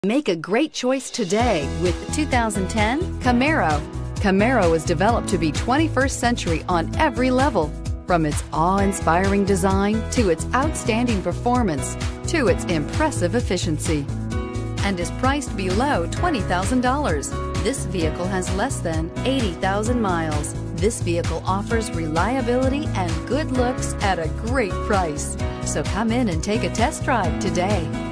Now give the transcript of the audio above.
Make a great choice today with the 2010 Camaro. Camaro is developed to be 21st century on every level, from its awe-inspiring design to its outstanding performance to its impressive efficiency, and is priced below $20,000. This vehicle has less than 80,000 miles. This vehicle offers reliability and good looks at a great price. So come in and take a test drive today.